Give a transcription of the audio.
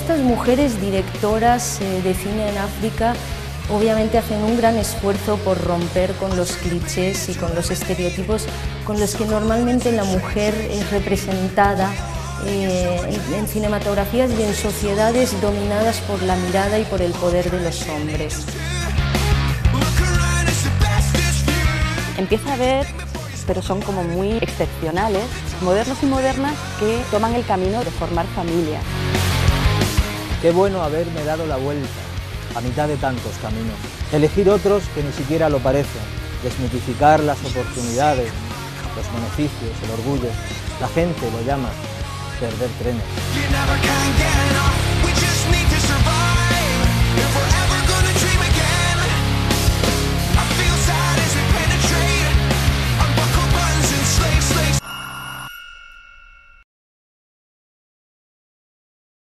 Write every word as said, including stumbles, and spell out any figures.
estas mujeres directoras eh, de cine en África obviamente hacen un gran esfuerzo por romper con los clichés y con los estereotipos con los que normalmente la mujer es representada eh, en, en cinematografías y en sociedades dominadas por la mirada y por el poder de los hombres. Empieza a ver, pero son como muy excepcionales, modernos y modernas que toman el camino de formar familia. Qué bueno haberme dado la vuelta a mitad de tantos caminos. Elegir otros que ni siquiera lo parecen, desmitificar las oportunidades, los beneficios, el orgullo. La gente lo llama perder trenes.